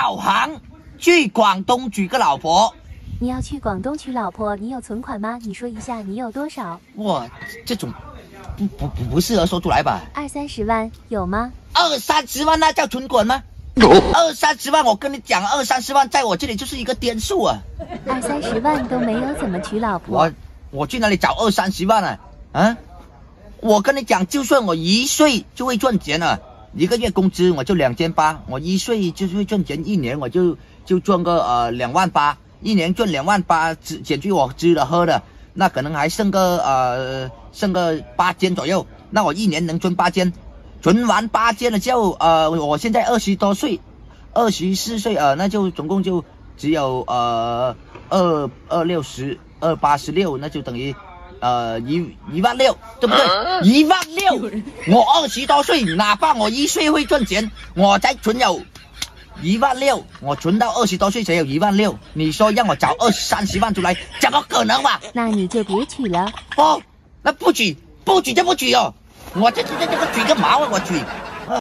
导航去广东娶个老婆。 你要去广东娶老婆，你有存款吗？你说一下你有多少？ 哇，这种不适合说出来吧 20-30万有吗 ？20-30万那叫存款吗？20-30万，我跟你讲，20-30万在我这里就是一个点数啊。 20-30万都没有，怎么娶老婆？ 我去哪里找20-30万啊？啊？我跟你讲，就算我1岁就会赚钱了，1个月工资我就2800，我1岁就会赚钱，1年我就赚个28000，一年赚28000，减去我吃的喝的，那可能还剩个8000左右，那我1年能赚8000，存完8000了之后，我现在20多岁，24岁，那就总共就只有260，286，那就等于16000，对不对？16000，我20多岁，哪怕我1岁会赚钱，我才存有16000，我存到20多岁才有16000。你说让我找20-30万出来，怎么可能嘛？ 那你就别娶了。 那不娶就不娶哦，我这娶个毛啊，我娶。